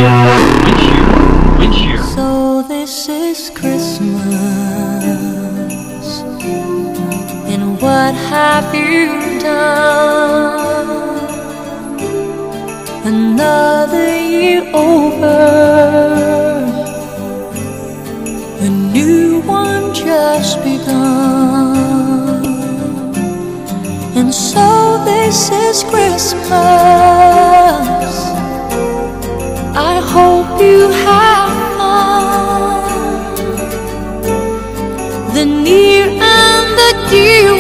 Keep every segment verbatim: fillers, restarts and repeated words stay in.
So this is Christmas, and what have you done? Another year over, a new one just begun. And so this is Christmas. I hope you have fun. The near and the dear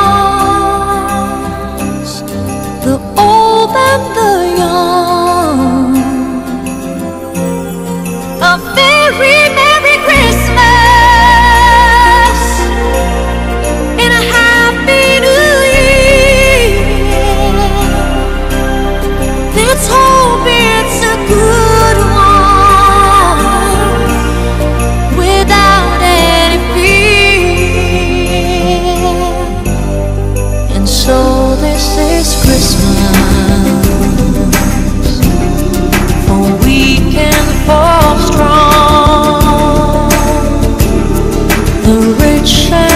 ones, the old and the young. A very Merry Christmas and a Happy New Year. Let's hope it's a good one without any fear. And so this is Christmas, for we can fall strong. The rich